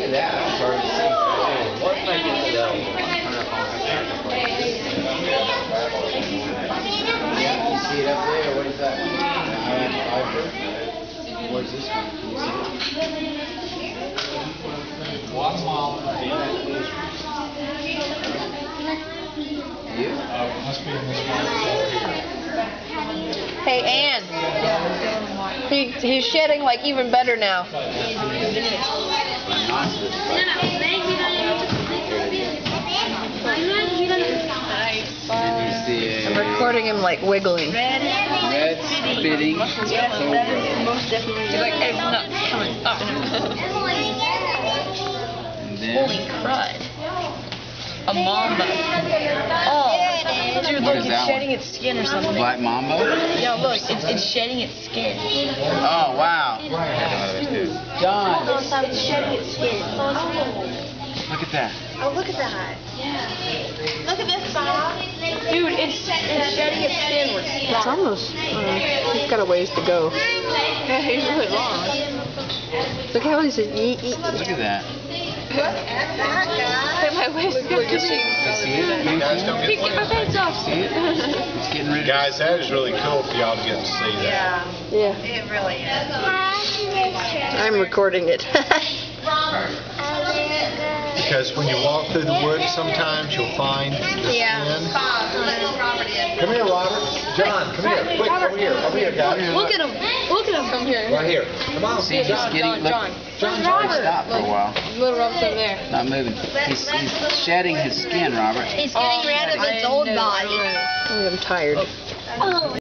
at that. That was hard to see. What if I get to that one? You see it up there? What is that? Where's this one? Can you see it? 1 mile. You? Must be in this one. Hey, Ann. He's shedding like even better now. I'm recording him like wiggling. Red spitting cobra. Most definitely. He's like, it's not coming up. And then, Holy crud. A mamba. Oh, dude, What look, is it's that shedding one? its skin or something. Black mamba? Yeah, look, it's shedding its skin. Oh, wow. John, It's shedding its skin. look at that. Oh, look at that. Yeah. Look at this, Bob. Dude, it's shedding its skin. It's almost, he's got a ways to go. Yeah, he's really long. Look how he's eat. Look at that. Look at that, guy. My waist got to see. See it? Guys, don't get Get my pants off. See it? It's getting rid of Guys, that is really cool for y'all to get to see that. Yeah, Yeah, it really is. I'm recording it. Because when you walk through the woods, sometimes you'll find the skin. Come here, Robert. John, come here. Quick, over here. Over here, guys. Look at him. Look at him from here. Right here. Come on. See, he's getting, look, John. John's already stopped for a while. Little Robert's over there. Not moving. He's shedding his skin, Robert. He's getting rid of its old body. I'm tired.